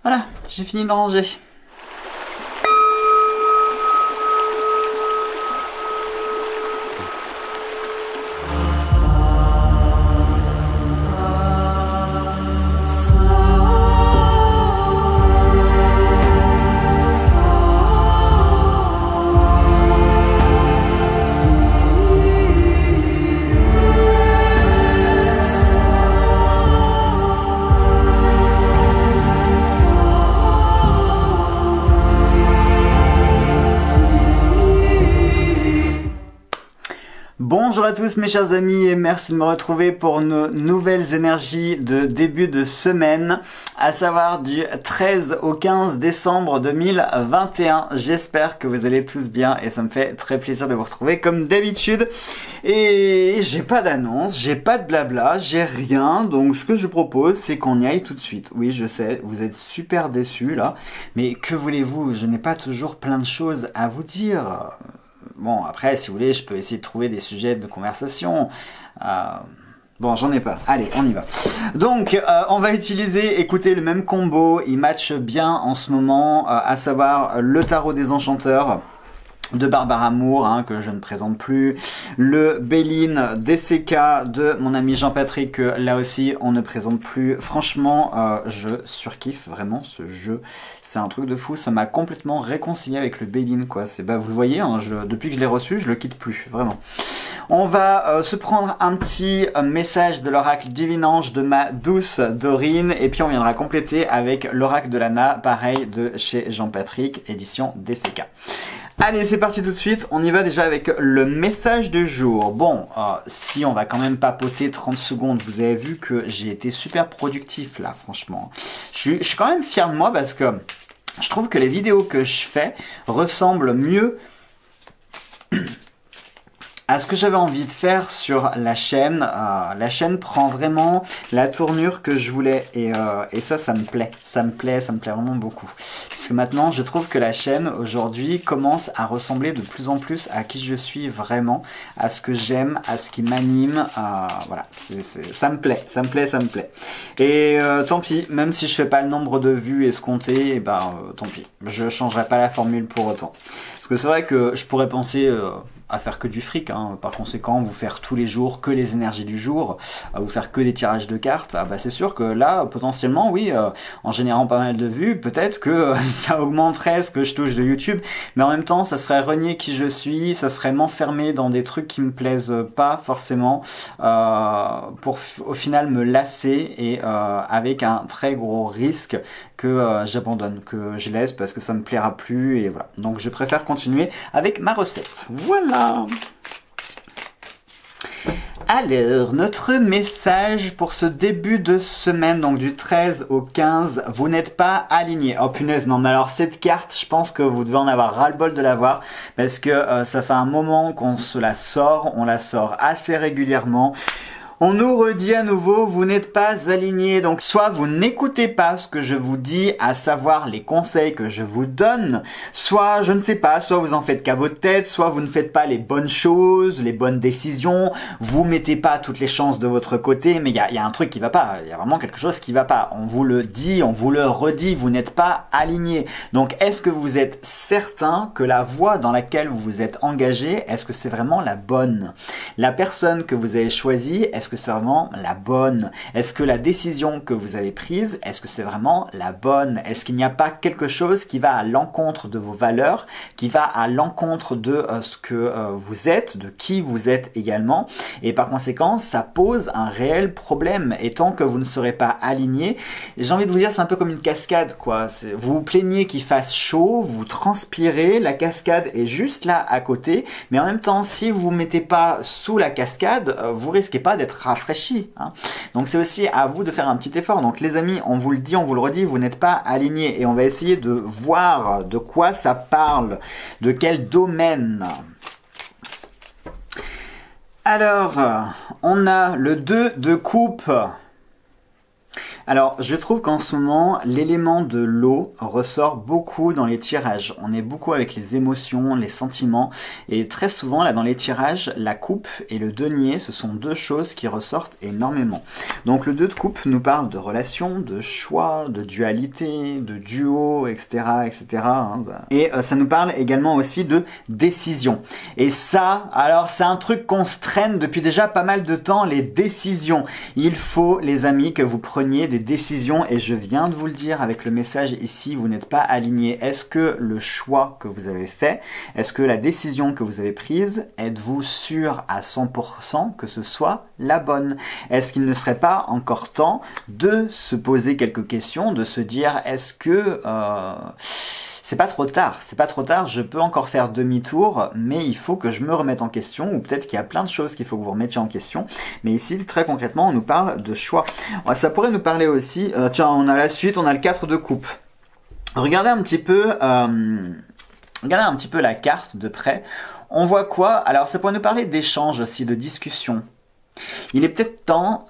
Voilà, j'ai fini de ranger. Bonjour à tous mes chers amis et merci de me retrouver pour nos nouvelles énergies de début de semaine, à savoir du 13 au 15 décembre 2021. J'espère que vous allez tous bien et ça me fait très plaisir de vous retrouver comme d'habitude. Et j'ai pas d'annonce, j'ai pas de blabla, j'ai rien, donc ce que je propose c'est qu'on y aille tout de suite. Oui je sais, vous êtes super déçus là, mais que voulez-vous, je n'ai pas toujours plein de choses à vous dire. Bon, après, si vous voulez, je peux essayer de trouver des sujets de conversation. Bon, j'en ai pas. Allez, on y va. Donc, on va utiliser, écoutez, le même combo. Il match bien en ce moment, à savoir le tarot des enchanteurs de Barbara Moore, hein, que je ne présente plus, le Béline DCK de mon ami Jean-Patrick, que là aussi on ne présente plus. Franchement, je surkiffe vraiment ce jeu, c'est un truc de fou, ça m'a complètement réconcilié avec le Béline, quoi. C'est, bah, vous le voyez, hein, depuis que je l'ai reçu, je le quitte plus, vraiment. On va se prendre un petit message de l'oracle Divin-Ange de ma douce Dorine, et puis on viendra compléter avec l'oracle de Lana, pareil, de chez Jean-Patrick, édition DCK. Allez, c'est parti tout de suite. On y va déjà avec le message du jour. Bon, si on va quand même papoter 30 secondes, vous avez vu que j'ai été super productif là, franchement. Je suis quand même fier de moi parce que je trouve que les vidéos que je fais ressemblent mieux à ce que j'avais envie de faire sur la chaîne. La chaîne prend vraiment la tournure que je voulais et ça me plaît. Ça me plaît vraiment beaucoup. Parce que maintenant, je trouve que la chaîne aujourd'hui commence à ressembler de plus en plus à qui je suis vraiment, à ce que j'aime, à ce qui m'anime. Voilà, ça me plaît. Et tant pis, même si je fais pas le nombre de vues escompté, et tant pis. Je changerai pas la formule pour autant. Parce que c'est vrai que je pourrais penser à faire que du fric, hein. Par conséquent, vous faire tous les jours que les énergies du jour, vous faire que des tirages de cartes, c'est sûr que là, potentiellement, oui, en générant pas mal de vues, peut-être que ça augmenterait ce que je touche de YouTube, mais en même temps, ça serait renier qui je suis, ça serait m'enfermer dans des trucs qui me plaisent pas forcément, pour au final me lasser et avec un très gros risque que j'abandonne, que je laisse parce que ça me plaira plus et voilà. Donc je préfère continuer avec ma recette. Voilà. Alors, notre message pour ce début de semaine, donc du 13 au 15, vous n'êtes pas aligné. Oh punaise, non mais alors cette carte, je pense que vous devez en avoir ras-le-bol de la voir, parce que ça fait un moment qu'on se la sort, on la sort assez régulièrement. On nous redit à nouveau, vous n'êtes pas aligné, donc soit vous n'écoutez pas ce que je vous dis, à savoir les conseils que je vous donne, soit, je ne sais pas, soit vous en faites qu'à votre tête, soit vous ne faites pas les bonnes choses, les bonnes décisions, vous mettez pas toutes les chances de votre côté, mais il y a un truc qui va pas, il y a vraiment quelque chose qui va pas. On vous le dit, on vous le redit, vous n'êtes pas aligné. Donc est-ce que vous êtes certain que la voie dans laquelle vous vous êtes engagé, est-ce que c'est vraiment la bonne? La personne que vous avez choisie, est-ce que c'est vraiment la bonne? Est-ce que la décision que vous avez prise, est-ce que c'est vraiment la bonne? Est-ce qu'il n'y a pas quelque chose qui va à l'encontre de vos valeurs, qui va à l'encontre de ce que vous êtes, de qui vous êtes également? Et par conséquent, ça pose un réel problème. Et tant que vous ne serez pas aligné, j'ai envie de vous dire, c'est un peu comme une cascade, quoi. Vous vous plaignez qu'il fasse chaud, vous transpirez, la cascade est juste là à côté, mais en même temps, si vous ne mettez pas sous la cascade, vous risquez pas d'être rafraîchi, hein. Donc c'est aussi à vous de faire un petit effort. Donc les amis, on vous le dit, on vous le redit, vous n'êtes pas alignés et on va essayer de voir de quoi ça parle, de quel domaine. Alors, on a le 2 de coupe. Alors, je trouve qu'en ce moment, l'élément de l'eau ressort beaucoup dans les tirages. On est beaucoup avec les émotions, les sentiments, et très souvent, là, dans les tirages, la coupe et le denier, ce sont deux choses qui ressortent énormément. Donc, le 2 de coupe nous parle de relations, de choix, de dualité, de duo, etc., etc. Hein. Et ça nous parle également aussi de décision. Et ça, alors, c'est un truc qu'on se traîne depuis déjà pas mal de temps, les décisions. Il faut, les amis, que vous preniez des décisions, et je viens de vous le dire avec le message ici, vous n'êtes pas aligné. Est-ce que le choix que vous avez fait, est-ce que la décision que vous avez prise, êtes-vous sûr à 100% que ce soit la bonne? Est-ce qu'il ne serait pas encore temps de se poser quelques questions, de se dire est-ce que c'est pas trop tard, c'est pas trop tard, je peux encore faire demi-tour, mais il faut que je me remette en question, ou peut-être qu'il y a plein de choses qu'il faut que vous remettiez en question. Mais ici, très concrètement, on nous parle de choix. Ça pourrait nous parler aussi, tiens, on a la suite, on a le 4 de coupe. Regardez un petit peu la carte de près. On voit quoi? Alors, ça pourrait nous parler d'échange aussi, de discussion. Il est peut-être temps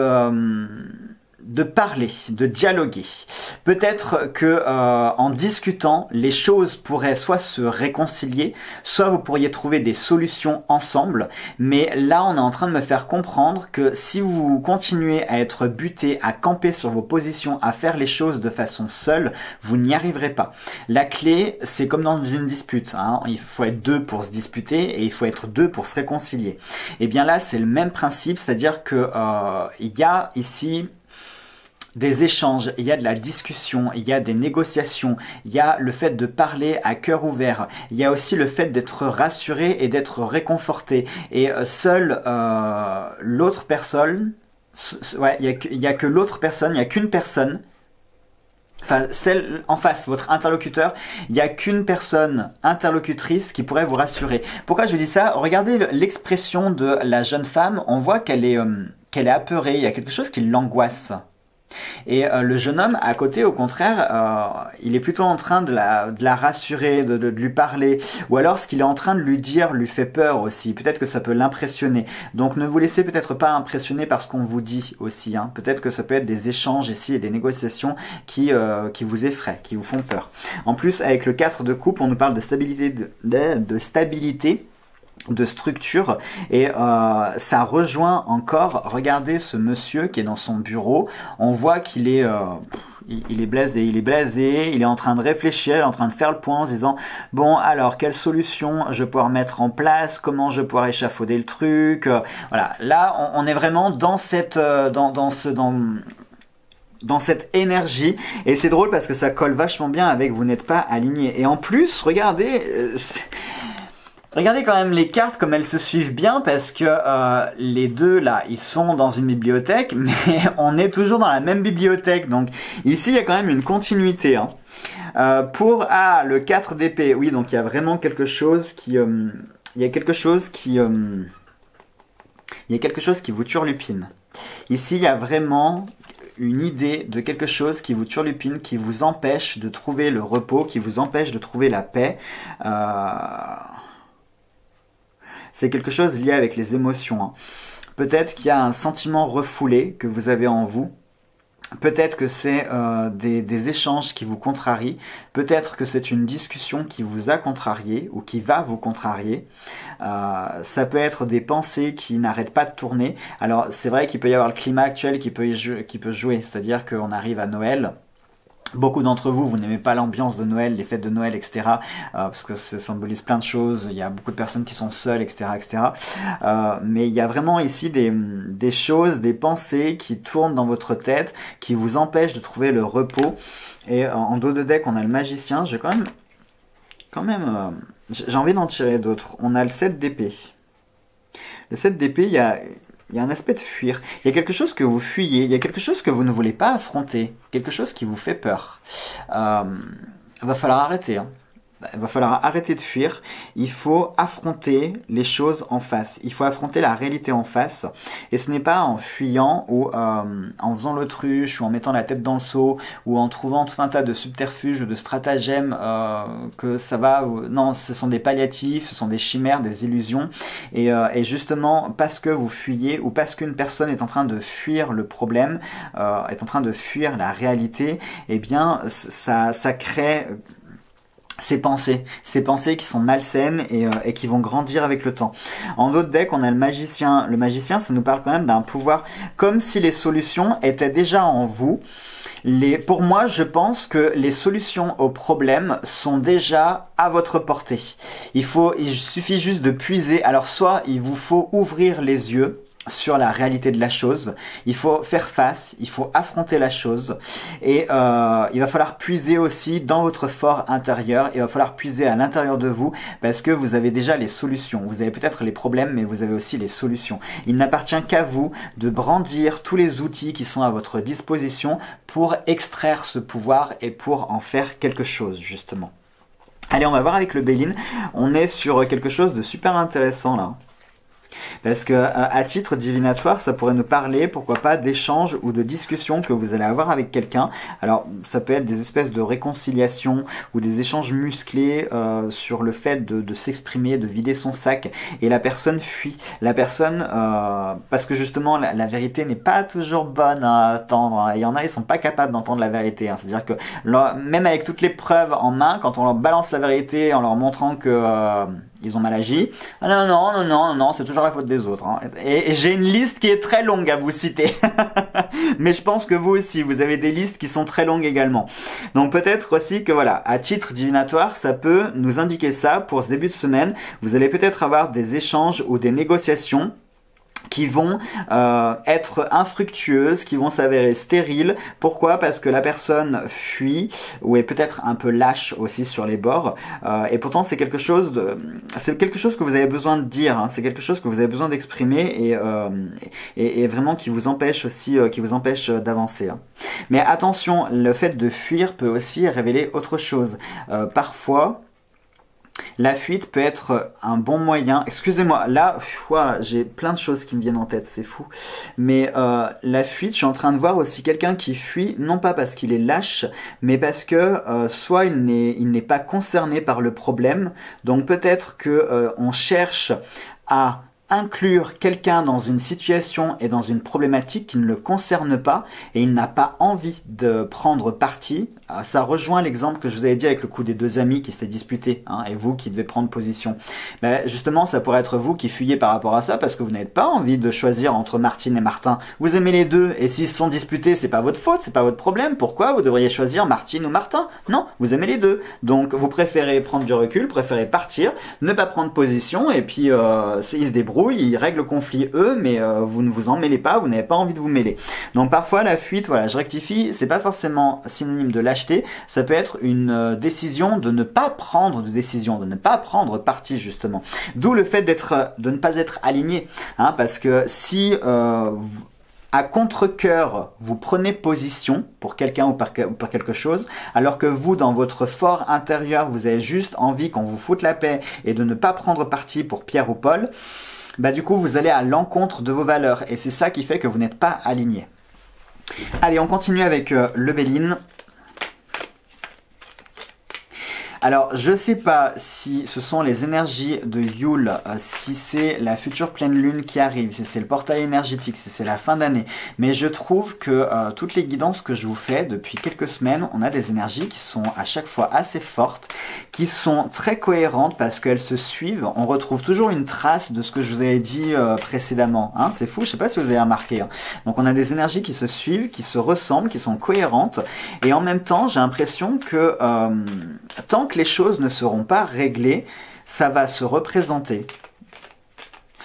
de parler, de dialoguer. Peut-être que en discutant, les choses pourraient soit se réconcilier, soit vous pourriez trouver des solutions ensemble. Mais là, on est en train de me faire comprendre que si vous continuez à être buté, à camper sur vos positions, à faire les choses de façon seule, vous n'y arriverez pas. La clé, c'est comme dans une dispute. Hein. Il faut être deux pour se disputer et il faut être deux pour se réconcilier. Et bien là, c'est le même principe, c'est-à-dire que il y a ici des échanges, il y a de la discussion, il y a des négociations, il y a le fait de parler à cœur ouvert, il y a aussi le fait d'être rassuré et d'être réconforté. Et seule l'autre personne, ouais, il y a que l'autre personne, il y a qu'une personne, enfin celle en face, votre interlocuteur, il n'y a qu'une personne interlocutrice qui pourrait vous rassurer. Pourquoi je dis ça? Regardez l'expression de la jeune femme, on voit qu'elle est apeurée, il y a quelque chose qui l'angoisse. Et le jeune homme à côté, au contraire, il est plutôt en train de la rassurer, de lui parler, ou alors ce qu'il est en train de lui dire lui fait peur aussi. Peut-être que ça peut l'impressionner. Donc ne vous laissez peut-être pas impressionner par ce qu'on vous dit aussi. Hein. Peut-être que ça peut être des échanges ici et des négociations qui vous effraient, qui vous font peur. En plus, avec le 4 de coupe, on nous parle de stabilité, de stabilité, de structure, et ça rejoint encore, regardez ce monsieur qui est dans son bureau, on voit qu'il est il est blasé, il est en train de réfléchir, il est en train de faire le point en se disant bon alors quelle solution je vais pouvoir mettre en place, comment je vais pouvoir échafauder le truc, voilà, là on est vraiment dans cette dans cette énergie, et c'est drôle parce que ça colle vachement bien avec vous n'êtes pas aligné. Et en plus regardez regardez quand même les cartes comme elles se suivent bien, parce que les deux là, ils sont dans une bibliothèque, mais on est toujours dans la même bibliothèque. Donc ici, il y a quand même une continuité. Hein. Pour le 4 d'épée, oui, donc il y a vraiment quelque chose qui... il y a quelque chose qui vous turlupine. Ici, il y a vraiment une idée de quelque chose qui vous turlupine, qui vous empêche de trouver le repos, qui vous empêche de trouver la paix. C'est quelque chose lié avec les émotions. Hein. Peut-être qu'il y a un sentiment refoulé que vous avez en vous. Peut-être que c'est des échanges qui vous contrarient. Peut-être que c'est une discussion qui vous a contrarié ou qui va vous contrarier. Ça peut être des pensées qui n'arrêtent pas de tourner. Alors c'est vrai qu'il peut y avoir le climat actuel qui peut jouer. C'est-à-dire qu'on arrive à Noël. Beaucoup d'entre vous, vous n'aimez pas l'ambiance de Noël, les fêtes de Noël, etc. Parce que ça symbolise plein de choses. Il y a beaucoup de personnes qui sont seules, etc., etc. Mais il y a vraiment ici des choses, des pensées qui tournent dans votre tête, qui vous empêchent de trouver le repos. Et en dos de deck, on a le magicien. J'ai j'ai envie d'en tirer d'autres. On a le 7 d'épée. Le 7 d'épée, il y a un aspect de fuir. Il y a quelque chose que vous fuyez. Il y a quelque chose que vous ne voulez pas affronter. Quelque chose qui vous fait peur. Va falloir arrêter. Hein. il va falloir arrêter de fuir. Il faut affronter les choses en face. Il faut affronter la réalité en face. Et ce n'est pas en fuyant ou en faisant l'autruche ou en mettant la tête dans le seau ou en trouvant tout un tas de subterfuges ou de stratagèmes que ça va. Non, ce sont des palliatifs, ce sont des chimères, des illusions. Et justement, parce que vous fuyez ou parce qu'une personne est en train de fuir le problème, est en train de fuir la réalité, eh bien, ça crée ces pensées qui sont malsaines et qui vont grandir avec le temps. En d'autres decks, on a le magicien. Le magicien, ça nous parle quand même d'un pouvoir, comme si les solutions étaient déjà en vous. Pour moi, je pense que les solutions aux problèmes sont déjà à votre portée. Il suffit juste de puiser. Alors, soit il vous faut ouvrir les yeux sur la réalité de la chose, il faut faire face, il faut affronter la chose et il va falloir puiser aussi dans votre fort intérieur, il va falloir puiser à l'intérieur de vous parce que vous avez déjà les solutions. Vous avez peut-être les problèmes mais vous avez aussi les solutions. Il n'appartient qu'à vous de brandir tous les outils qui sont à votre disposition pour extraire ce pouvoir et pour en faire quelque chose justement. Allez, on va voir avec le Béline, on est sur quelque chose de super intéressant là. Parce que à titre divinatoire, ça pourrait nous parler, pourquoi pas, d'échanges ou de discussions que vous allez avoir avec quelqu'un. Alors, ça peut être des espèces de réconciliation ou des échanges musclés sur le fait de s'exprimer, de vider son sac. Et la personne fuit. La personne, parce que justement, la vérité n'est pas toujours bonne à entendre. Hein. Il y en a, ils sont pas capables d'entendre la vérité. Hein. C'est-à-dire que même avec toutes les preuves en main, quand on leur balance la vérité en leur montrant que ils ont mal agi. Ah non, c'est toujours la faute des autres. Hein. Et j'ai une liste qui est très longue à vous citer. Mais je pense que vous aussi, vous avez des listes qui sont très longues également. Donc peut-être aussi que voilà, à titre divinatoire, ça peut nous indiquer ça pour ce début de semaine. Vous allez peut-être avoir des échanges ou des négociations qui vont être infructueuses, qui vont s'avérer stériles. Pourquoi? Parce que la personne fuit ou est peut-être un peu lâche aussi sur les bords. Et pourtant, c'est quelque chose que vous avez besoin de dire. Hein. C'est quelque chose que vous avez besoin d'exprimer et vraiment qui vous empêche aussi, qui vous empêche d'avancer. Hein. Mais attention, le fait de fuir peut aussi révéler autre chose. Parfois, la fuite peut être un bon moyen. Excusez-moi, là, j'ai plein de choses qui me viennent en tête, c'est fou. Mais la fuite, je suis en train de voir aussi quelqu'un qui fuit, non pas parce qu'il est lâche, mais parce que soit il n'est pas concerné par le problème. Donc peut-être que on cherche à inclure quelqu'un dans une situation et dans une problématique qui ne le concerne pas et il n'a pas envie de prendre parti. Ça rejoint l'exemple que je vous avais dit avec le coup des deux amis qui s'étaient disputés hein, et vous qui devez prendre position. Ben, justement, ça pourrait être vous qui fuyez par rapport à ça parce que vous n'avez pas envie de choisir entre Martine et Martin. Vous aimez les deux et s'ils se sont disputés, c'est pas votre faute, c'est pas votre problème. Pourquoi vous devriez choisir Martine ou Martin? Non, vous aimez les deux. Donc vous préférez prendre du recul, préférez partir, ne pas prendre position et puis ils se débrouillent, ils règlent le conflit eux, mais vous ne vous en mêlez pas, vous n'avez pas envie de vous mêler. Donc parfois la fuite, voilà, je rectifie, c'est pas forcément synonyme de lâcheté. Ça peut être une décision de ne pas prendre de décision, de ne pas prendre parti justement. D'où le fait de ne pas être aligné, hein, parce que si à contre-cœur vous prenez position pour quelqu'un ou pour quelque chose, alors que vous dans votre fort intérieur vous avez juste envie qu'on vous foute la paix et de ne pas prendre parti pour Pierre ou Paul, bah du coup vous allez à l'encontre de vos valeurs et c'est ça qui fait que vous n'êtes pas aligné. Allez, on continue avec le Béline. Alors, je sais pas si ce sont les énergies de Yule, si c'est la future pleine lune qui arrive, si c'est le portail énergétique, si c'est la fin d'année. Mais je trouve que toutes les guidances que je vous fais depuis quelques semaines, on a des énergies qui sont à chaque fois assez fortes, qui sont très cohérentes parce qu'elles se suivent. On retrouve toujours une trace de ce que je vous avais dit précédemment. Hein, c'est fou, je sais pas si vous avez remarqué. Hein. Donc on a des énergies qui se suivent, qui se ressemblent, qui sont cohérentes. Et en même temps, j'ai l'impression que tant que les choses ne seront pas réglées, ça va se représenter.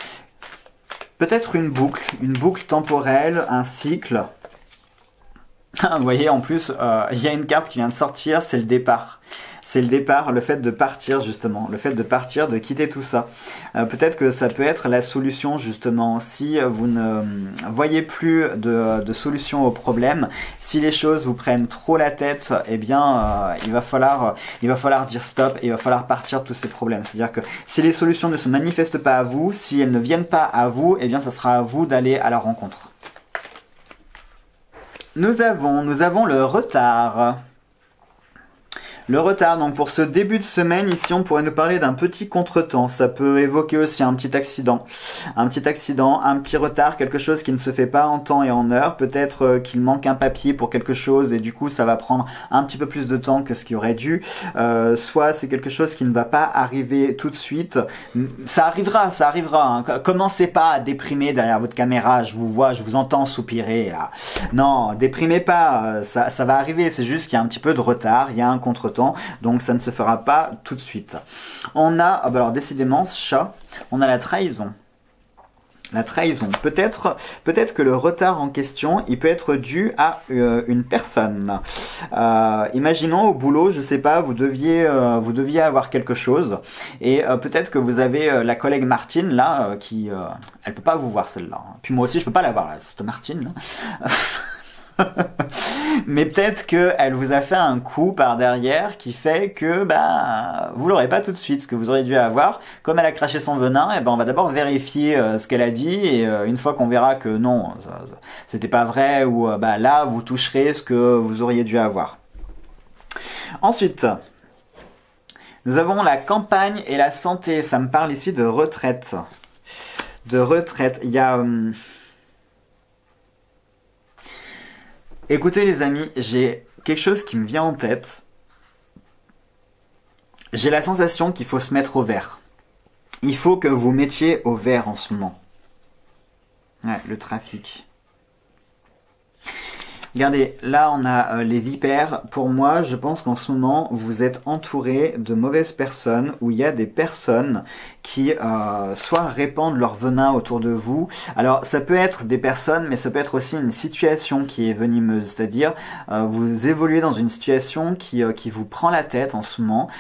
Peut-être une boucle temporelle, un cycle. Vous voyez, en plus, il y a une carte qui vient de sortir, c'est le départ. C'est le départ, le fait de partir justement, le fait de partir, de quitter tout ça. Peut-être que ça peut être la solution justement, si vous ne voyez plus de solution au problème, si les choses vous prennent trop la tête, eh bien il va falloir dire stop et il va falloir partir de tous ces problèmes. C'est-à-dire que si les solutions ne se manifestent pas à vous, si elles ne viennent pas à vous, eh bien ça sera à vous d'aller à la rencontre. Nous avons le retard. Le retard, donc pour ce début de semaine, ici on pourrait nous parler d'un petit contretemps. Ça peut évoquer aussi un petit accident, un petit retard, quelque chose qui ne se fait pas en temps et en heure. Peut-être qu'il manque un papier pour quelque chose et du coup ça va prendre un petit peu plus de temps que ce qui aurait dû. Soit c'est quelque chose qui ne va pas arriver tout de suite. Ça arrivera. Hein. Commencez pas à déprimer derrière votre caméra. Je vous vois, je vous entends soupirer là. Non, déprimez pas. Ça va arriver. C'est juste qu'il y a un petit peu de retard. Il y a un contretemps. Donc ça ne se fera pas tout de suite. On a, alors décidément, ce chat, on a la trahison. La trahison. Peut-être que le retard en question, il peut être dû à une personne. Imaginons au boulot, je sais pas, vous deviez avoir quelque chose et peut-être que vous avez la collègue Martine là qui, elle peut pas vous voir celle-là. Puis moi aussi je peux pas la voir là, cette Martine là. Mais peut-être qu'elle vous a fait un coup par derrière qui fait que vous l'aurez pas tout de suite, ce que vous auriez dû avoir. Comme elle a craché son venin, on va d'abord vérifier ce qu'elle a dit et une fois qu'on verra que non, c'était pas vrai ou là vous toucherez ce que vous auriez dû avoir. Ensuite, nous avons la campagne et la santé. Ça me parle ici de retraite. Il y a écoutez les amis, j'ai quelque chose qui me vient en tête. J'ai la sensation qu'il faut se mettre au vert. Il faut que vous mettiez au vert en ce moment. Ouais, le trafic. Regardez, là on a les vipères. Pour moi, je pense qu'en ce moment, vous êtes entouré de mauvaises personnes, où il y a des personnes qui soit répandent leur venin autour de vous. Alors ça peut être des personnes, mais ça peut être aussi une situation qui est venimeuse, c'est-à-dire vous évoluez dans une situation qui vous prend la tête en ce moment,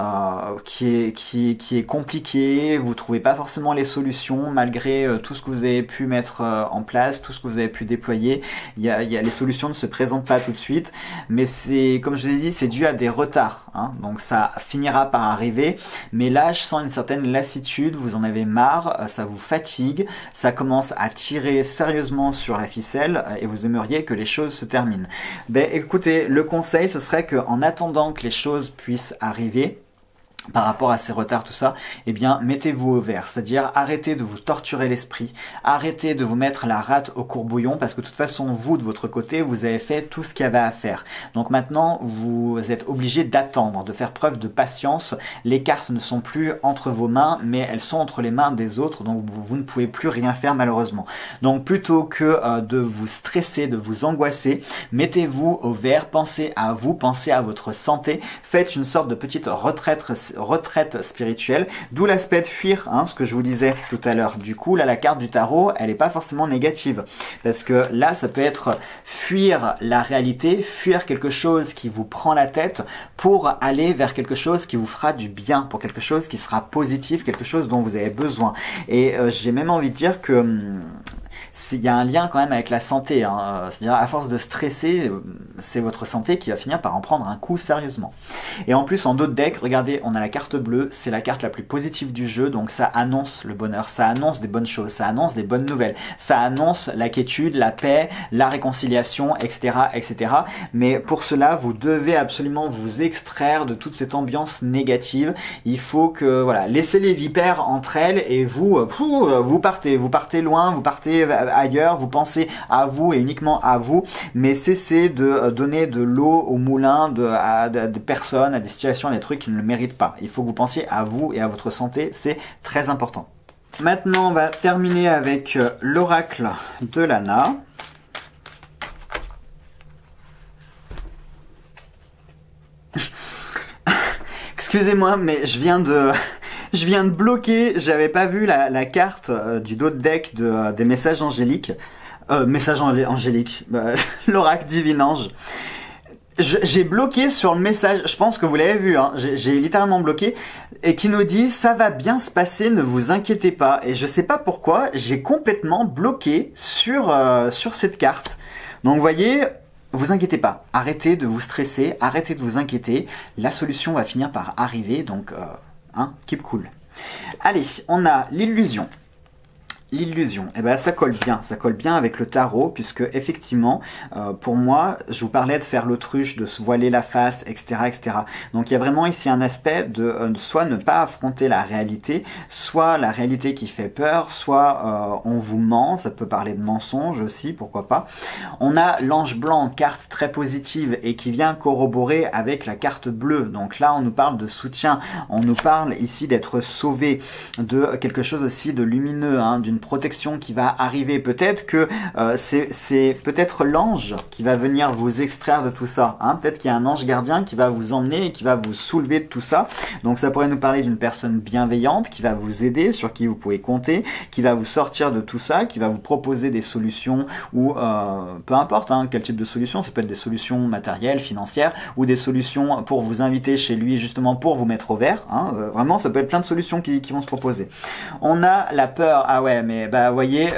qui est compliquée, vous trouvez pas forcément les solutions malgré tout ce que vous avez pu mettre en place, tout ce que vous avez pu déployer. Il y a les solutions ne se présentent pas tout de suite, mais c'est, comme je vous ai dit, c'est dû à des retards, hein, donc ça finira par arriver, mais là je sens une certaine lassitude, vous en avez marre, ça vous fatigue, ça commence à tirer sérieusement sur la ficelle et vous aimeriez que les choses se terminent. Écoutez, le conseil ce serait qu'en attendant que les choses puissent arriver, par rapport à ces retards, tout ça, eh bien, mettez-vous au vert. C'est-à-dire, arrêtez de vous torturer l'esprit, arrêtez de vous mettre la rate au courbouillon, parce que de toute façon, vous, de votre côté, vous avez fait tout ce qu'il y avait à faire. Donc maintenant, vous êtes obligé d'attendre, de faire preuve de patience. Les cartes ne sont plus entre vos mains, mais elles sont entre les mains des autres, donc vous ne pouvez plus rien faire, malheureusement. Donc, plutôt que de vous stresser, de vous angoisser, mettez-vous au vert, pensez à vous, pensez à votre santé, faites une sorte de petite retraite spirituelle, d'où l'aspect de fuir, hein, ce que je vous disais tout à l'heure. Du coup, là, la carte du tarot, elle n'est pas forcément négative, parce que là, ça peut être fuir la réalité, fuir quelque chose qui vous prend la tête pour aller vers quelque chose qui vous fera du bien, pour quelque chose qui sera positif, quelque chose dont vous avez besoin. Et j'ai même envie de dire que il y a un lien quand même avec la santé, hein. C'est-à-dire à force de stresser, c'est votre santé qui va finir par en prendre un coup sérieusement. Et en plus en d'autres decks, regardez, on a la carte bleue, c'est la carte la plus positive du jeu, donc ça annonce le bonheur, ça annonce des bonnes choses, ça annonce des bonnes nouvelles, ça annonce la quiétude, la paix, la réconciliation, etc., etc. Mais pour cela, vous devez absolument vous extraire de toute cette ambiance négative. Il faut que, voilà, laissez les vipères entre elles et vous partez loin, vous partez ailleurs, vous pensez à vous et uniquement à vous, mais cessez de donner de l'eau au moulin à des personnes, à des situations, à des trucs qui ne le méritent pas. Il faut que vous pensiez à vous et à votre santé, c'est très important. Maintenant, on va terminer avec l'oracle de Lana. Excusez-moi, mais je viens de bloquer, j'avais pas vu la carte du dos de deck des messages angéliques. Message angélique, l'oracle divin ange. J'ai bloqué sur le message, je pense que vous l'avez vu, hein, j'ai littéralement bloqué, et qui nous dit « ça va bien se passer, ne vous inquiétez pas ». Et je sais pas pourquoi, j'ai complètement bloqué sur cette carte. Donc vous voyez, vous inquiétez pas, arrêtez de vous stresser, arrêtez de vous inquiéter, la solution va finir par arriver, donc keep cool. Allez, on a l'illusion. L'illusion, eh ben ça colle bien avec le tarot, puisque effectivement, pour moi, je vous parlais de faire l'autruche, de se voiler la face, etc., etc. Donc il y a vraiment ici un aspect de soit ne pas affronter la réalité, soit la réalité qui fait peur, soit on vous ment, ça peut parler de mensonge aussi, pourquoi pas. On a l'ange blanc, carte très positive et qui vient corroborer avec la carte bleue. Donc là, on nous parle de soutien, on nous parle ici d'être sauvé de quelque chose aussi de lumineux, hein, d'une protection qui va arriver. Peut-être que c'est peut-être l'ange qui va venir vous extraire de tout ça, hein. Peut-être qu'il y a un ange gardien qui va vous emmener et qui va vous soulever de tout ça. Donc ça pourrait nous parler d'une personne bienveillante qui va vous aider, sur qui vous pouvez compter, qui va vous sortir de tout ça, qui va vous proposer des solutions ou peu importe, hein, quel type de solution. Ça peut être des solutions matérielles, financières, ou des solutions pour vous inviter chez lui justement pour vous mettre au vert, hein. Vraiment ça peut être plein de solutions qui vont se proposer. On a la peur, ah ouais, mais bah vous voyez,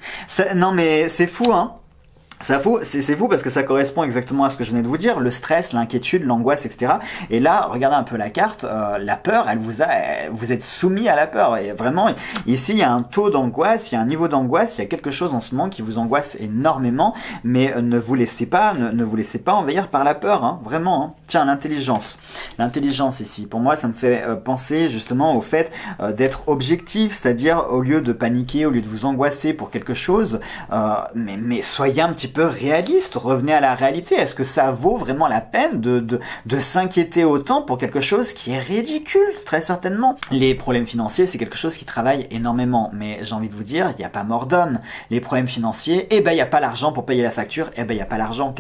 non mais c'est fou, hein. C'est fou parce que ça correspond exactement à ce que je venais de vous dire, le stress, l'inquiétude, l'angoisse, etc. Et là, regardez un peu la carte, la peur, vous êtes soumis à la peur. Et vraiment, ici, il y a un taux d'angoisse, il y a un niveau d'angoisse, il y a quelque chose en ce moment qui vous angoisse énormément, mais ne vous laissez pas envahir par la peur, hein, vraiment. Hein. Tiens, l'intelligence. L'intelligence ici, pour moi, ça me fait penser justement au fait d'être objectif, c'est-à-dire au lieu de paniquer, au lieu de vous angoisser pour quelque chose, mais soyez un petit peu réaliste, revenez à la réalité. Est-ce que ça vaut vraiment la peine de s'inquiéter autant pour quelque chose qui est ridicule? Très certainement. Les problèmes financiers, c'est quelque chose qui travaille énormément, mais j'ai envie de vous dire, il n'y a pas mort d'homme. Les problèmes financiers, eh ben il n'y a pas l'argent pour payer la facture, eh ben il n'y a pas l'argent,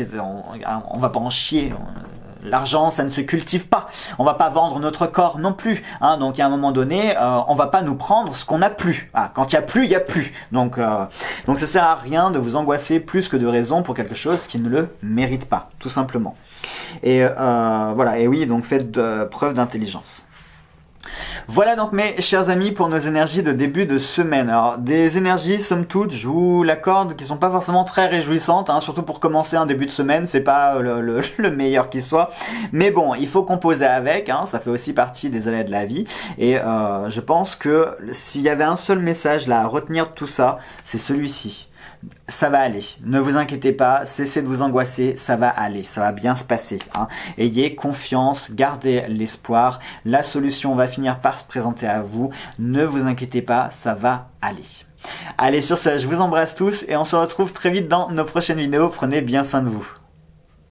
on va pas en chier. L'argent, ça ne se cultive pas. On va pas vendre notre corps non plus. Hein. Donc, à un moment donné, on va pas nous prendre ce qu'on n'a plus. Ah, quand il y a plus, il y a plus. Donc, ça sert à rien de vous angoisser plus que de raison pour quelque chose qui ne le mérite pas, tout simplement. Et voilà. Et oui, donc faites preuve d'intelligence. Voilà donc mes chers amis pour nos énergies de début de semaine. Alors des énergies somme toute, je vous l'accorde, qui sont pas forcément très réjouissantes, hein, surtout pour commencer un début de semaine, c'est pas le meilleur qui soit. Mais bon, il faut composer avec, hein, ça fait aussi partie des aléas de la vie. Et je pense que s'il y avait un seul message là à retenir de tout ça, c'est celui-ci. Ça va aller, ne vous inquiétez pas, cessez de vous angoisser, ça va aller, ça va bien se passer, hein. Ayez confiance, gardez l'espoir, la solution va finir par se présenter à vous, ne vous inquiétez pas, ça va aller. Allez, sur ce, je vous embrasse tous et on se retrouve très vite dans nos prochaines vidéos, prenez bien soin de vous.